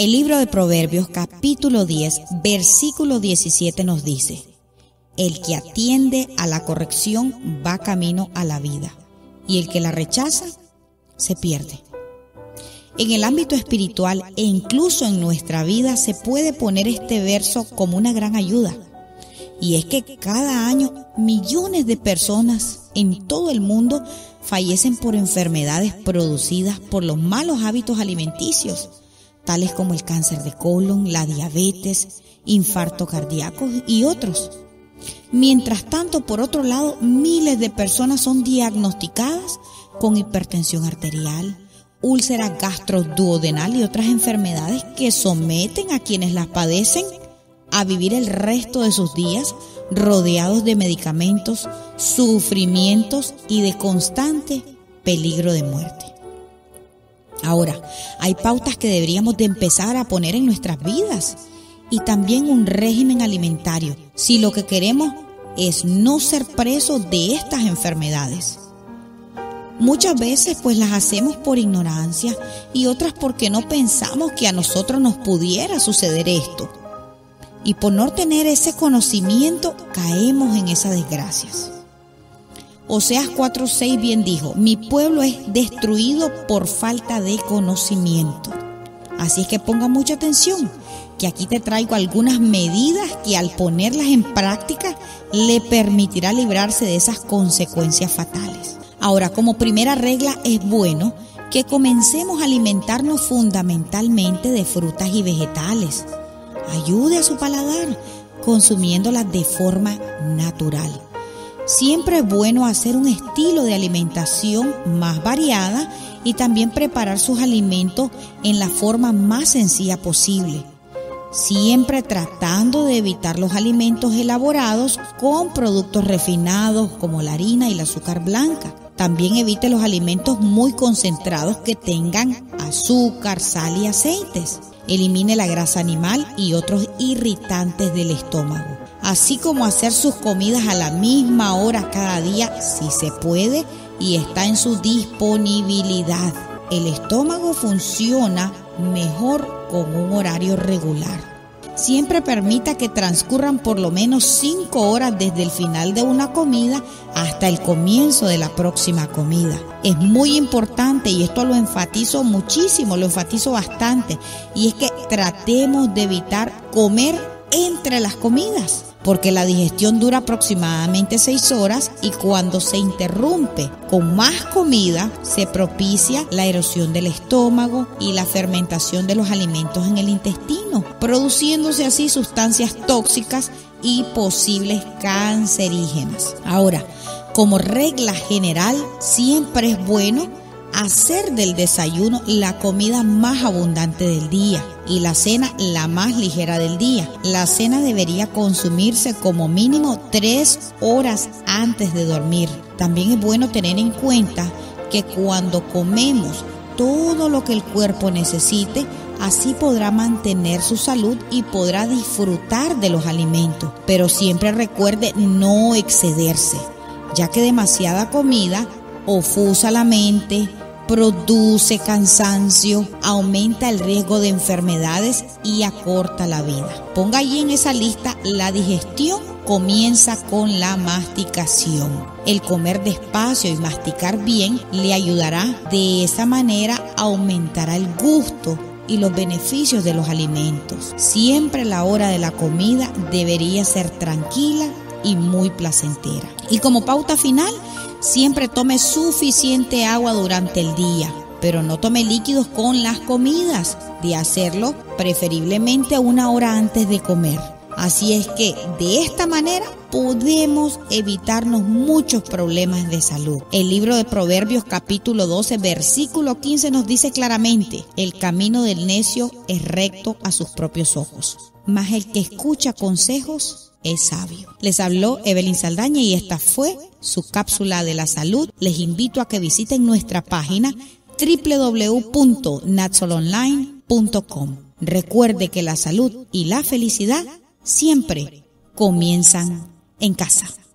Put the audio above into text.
El libro de Proverbios, capítulo 10, versículo 17 nos dice: el que atiende a la corrección va camino a la vida, y el que la rechaza se pierde. En el ámbito espiritual e incluso en nuestra vida se puede poner este verso como una gran ayuda. Y es que cada año millones de personas en todo el mundo fallecen por enfermedades producidas por los malos hábitos alimenticios, tales como el cáncer de colon, la diabetes, infarto cardíaco y otros. Mientras tanto, por otro lado, miles de personas son diagnosticadas con hipertensión arterial, úlcera gastroduodenal y otras enfermedades que someten a quienes las padecen a vivir el resto de sus días rodeados de medicamentos, sufrimientos y de constante peligro de muerte. Ahora, hay pautas que deberíamos de empezar a poner en nuestras vidas y también un régimen alimentario si lo que queremos es no ser presos de estas enfermedades. Muchas veces pues las hacemos por ignorancia y otras porque no pensamos que a nosotros nos pudiera suceder esto. Y por no tener ese conocimiento caemos en esas desgracias. Oseas 4:6 bien dijo: mi pueblo es destruido por falta de conocimiento. Así es que ponga mucha atención, que aquí te traigo algunas medidas que al ponerlas en práctica le permitirá librarse de esas consecuencias fatales. Ahora, como primera regla, es bueno que comencemos a alimentarnos fundamentalmente de frutas y vegetales. Ayude a su paladar consumiéndolas de forma natural. Siempre es bueno hacer un estilo de alimentación más variada y también preparar sus alimentos en la forma más sencilla posible. Siempre tratando de evitar los alimentos elaborados con productos refinados como la harina y el azúcar blanca. También evite los alimentos muy concentrados que tengan azúcar, sal y aceites. Elimine la grasa animal y otros irritantes del estómago. Así como hacer sus comidas a la misma hora cada día, si se puede y está en su disponibilidad. El estómago funciona mejor con un horario regular. Siempre permita que transcurran por lo menos 5 horas desde el final de una comida hasta el comienzo de la próxima comida. Es muy importante, y esto lo enfatizo muchísimo, lo enfatizo bastante, y es que tratemos de evitar comer entre las comidas, porque la digestión dura aproximadamente 6 horas y cuando se interrumpe con más comida se propicia la erosión del estómago y la fermentación de los alimentos en el intestino, produciéndose así sustancias tóxicas y posibles cancerígenas. Ahora, como regla general, siempre es bueno hacer del desayuno la comida más abundante del día y la cena la más ligera del día. La cena debería consumirse como mínimo 3 horas antes de dormir. También es bueno tener en cuenta que cuando comemos todo lo que el cuerpo necesite, así podrá mantener su salud y podrá disfrutar de los alimentos. Pero siempre recuerde no excederse, ya que demasiada comida ofusa la mente, produce cansancio, aumenta el riesgo de enfermedades y acorta la vida. Ponga allí en esa lista: la digestión comienza con la masticación. El comer despacio y masticar bien le ayudará. De esa manera aumentará el gusto y los beneficios de los alimentos. Siempre la hora de la comida debería ser tranquila y muy placentera. Y como pauta final, siempre tome suficiente agua durante el día, pero no tome líquidos con las comidas. De hacerlo, preferiblemente 1 hora antes de comer. Así es que de esta manera podemos evitarnos muchos problemas de salud. El libro de Proverbios capítulo 12 versículo 15 nos dice claramente: el camino del necio es recto a sus propios ojos, mas el que escucha consejos es sabio. Les habló Evelyn Saldaña y esta fue su cápsula de la salud. Les invito a que visiten nuestra página www.natsolonline.com. Recuerde que la salud y la felicidad siempre comienzan en casa.